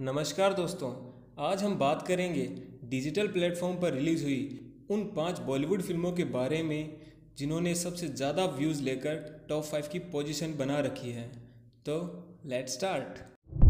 नमस्कार दोस्तों, आज हम बात करेंगे डिजिटल प्लेटफॉर्म पर रिलीज़ हुई उन 5 बॉलीवुड फिल्मों के बारे में जिन्होंने सबसे ज़्यादा व्यूज़ लेकर टॉप 5 की पोजीशन बना रखी है। तो लेट्स स्टार्ट।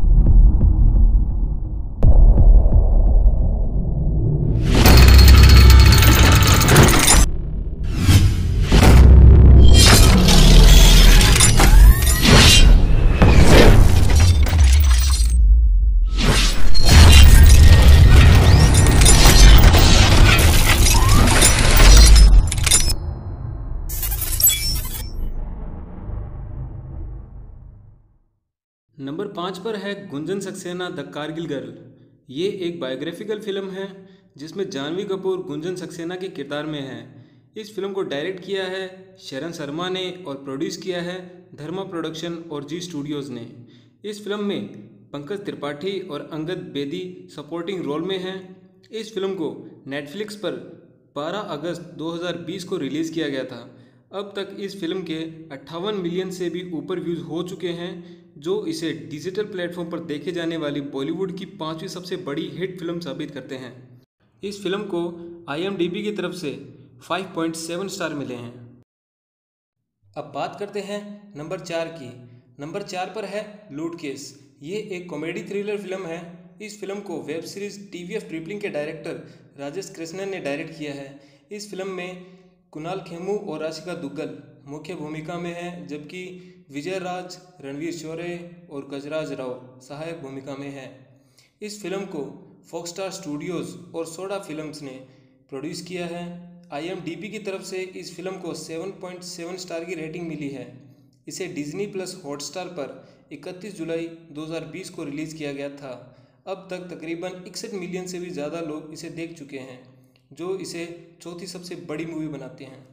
नंबर 5 पर है गुंजन सक्सेना द कारगिल गर्ल। ये एक बायोग्राफिकल फिल्म है जिसमें जानवी कपूर गुंजन सक्सेना के किरदार में है। इस फिल्म को डायरेक्ट किया है शरण शर्मा ने और प्रोड्यूस किया है धर्मा प्रोडक्शन और जी स्टूडियोज़ ने। इस फिल्म में पंकज त्रिपाठी और अंगद बेदी सपोर्टिंग रोल में हैं। इस फिल्म को नेटफ्लिक्स पर 12 अगस्त 2020 को रिलीज़ किया गया था। अब तक इस फिल्म के 58 मिलियन से भी ऊपर व्यूज़ हो चुके हैं, जो इसे डिजिटल प्लेटफॉर्म पर देखे जाने वाली बॉलीवुड की 5वीं सबसे बड़ी हिट फिल्म साबित करते हैं। इस फिल्म को IMDb की तरफ से 5.7 स्टार मिले हैं। अब बात करते हैं नंबर 4 की। नंबर 4 पर है लूट केस। ये एक कॉमेडी थ्रिलर फिल्म है। इस फिल्म को वेब सीरीज TVF ट्रिपलिंग के डायरेक्टर राजेश कृष्णन ने डायरेक्ट किया है। इस फिल्म में कुणाल खेमू और राशिका दुग्गल मुख्य भूमिका में हैं, जबकि विजय राज, रणवीर शोरे और गजराज राव सहायक भूमिका में हैं। इस फिल्म को फॉक्सस्टार स्टूडियोज़ और सोडा फिल्म्स ने प्रोड्यूस किया है। IMDb की तरफ से इस फिल्म को 7.7 स्टार की रेटिंग मिली है। इसे डिज्नी प्लस हॉटस्टार पर 31 जुलाई 2020 को रिलीज़ किया गया था। अब तक तकरीबन 61 मिलियन से भी ज़्यादा लोग इसे देख चुके हैं, जो इसे चौथी सबसे बड़ी मूवी बनाते हैं।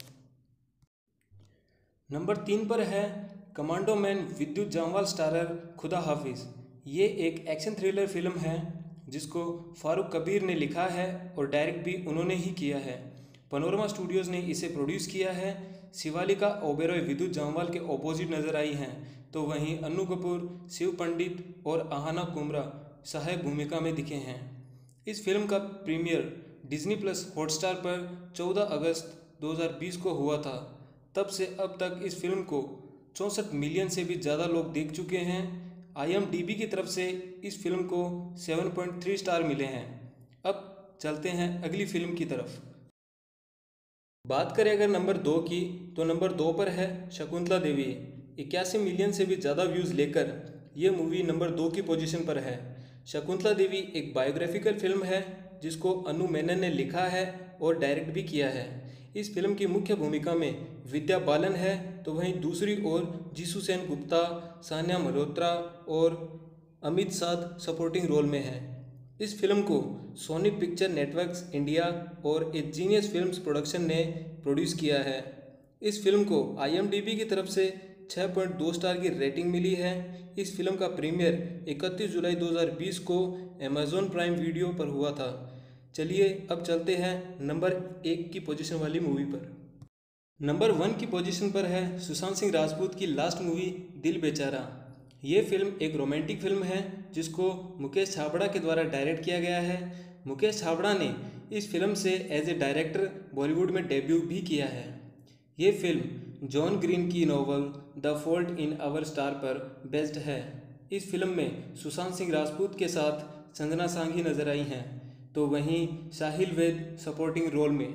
नंबर 3 पर है कमांडो मैन विद्युत जामवाल स्टारर खुदा हाफिज़। ये एक एक्शन थ्रिलर फिल्म है जिसको फारूक कबीर ने लिखा है और डायरेक्ट भी उन्होंने ही किया है। पनोरमा स्टूडियोज़ ने इसे प्रोड्यूस किया है। शिवालिका ओबेरॉय विद्युत जामवाल के ऑपोजिट नजर आई हैं, तो वहीं अन्नू कपूर, शिव पंडित और आहाना कुमरा सहायक भूमिका में दिखे हैं। इस फिल्म का प्रीमियर डिज्नी प्लस हॉटस्टार पर 14 अगस्त 2020 को हुआ था। तब से अब तक इस फिल्म को 64 मिलियन से भी ज़्यादा लोग देख चुके हैं। IMDb की तरफ से इस फिल्म को 7.3 स्टार मिले हैं। अब चलते हैं अगली फिल्म की तरफ। बात करें अगर नंबर 2 की, तो नंबर 2 पर है शकुंतला देवी। 81 मिलियन से भी ज़्यादा व्यूज़ लेकर ये मूवी नंबर 2 की पोजीशन पर है। शकुंतला देवी एक बायोग्राफिकल फिल्म है जिसको अनु मेनन ने लिखा है और डायरेक्ट भी किया है। इस फिल्म की मुख्य भूमिका में विद्या बालन है, तो वहीं दूसरी ओर जीसू सेन गुप्ता, सान्या मल्होत्रा और अमित साध सपोर्टिंग रोल में हैं। इस फिल्म को सोनी पिक्चर नेटवर्क्स इंडिया और ए जीनियस फिल्म्स प्रोडक्शन ने प्रोड्यूस किया है। इस फिल्म को IMDb की तरफ से 6.2 स्टार की रेटिंग मिली है। इस फिल्म का प्रीमियर 31 जुलाई 2020 को अमेज़ॉन प्राइम वीडियो पर हुआ था। चलिए अब चलते हैं नंबर 1 की पोजीशन वाली मूवी पर। नंबर 1 की पोजीशन पर है सुशांत सिंह राजपूत की लास्ट मूवी दिल बेचारा। ये फिल्म एक रोमांटिक फिल्म है जिसको मुकेश छाबड़ा के द्वारा डायरेक्ट किया गया है। मुकेश छाबड़ा ने इस फिल्म से एज ए डायरेक्टर बॉलीवुड में डेब्यू भी किया है। ये फिल्म जॉन ग्रीन की novel the fault in our star पर बेस्ड है। इस फिल्म में सुशांत सिंह राजपूत के साथ संजना सांघी नजर आई हैं, तो वहीं साहिल वैद सपोर्टिंग रोल में।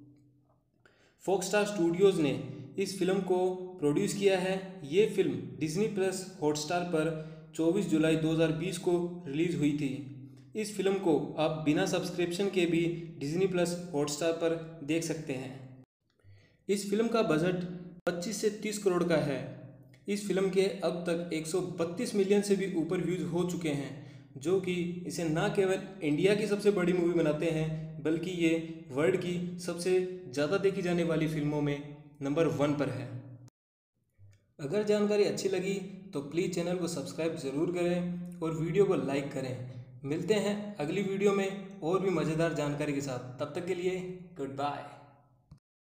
फॉक्सस्टार स्टूडियोज़ ने इस फिल्म को प्रोड्यूस किया है। ये फिल्म डिज्नी प्लस हॉटस्टार पर 24 जुलाई 2020 को रिलीज़ हुई थी। इस फिल्म को आप बिना सब्सक्रिप्शन के भी डिज्नी प्लस हॉटस्टार पर देख सकते हैं। इस फिल्म का बजट 25 से 30 करोड़ का है। इस फिल्म के अब तक 132 मिलियन से भी ऊपर व्यूज़ हो चुके हैं, जो कि इसे न केवल इंडिया की सबसे बड़ी मूवी बनाते हैं, बल्कि ये वर्ल्ड की सबसे ज़्यादा देखी जाने वाली फिल्मों में नंबर 1 पर है। अगर जानकारी अच्छी लगी तो प्लीज़ चैनल को सब्सक्राइब ज़रूर करें और वीडियो को लाइक करें। मिलते हैं अगली वीडियो में और भी मज़ेदार जानकारी के साथ। तब तक के लिए गुड बाय।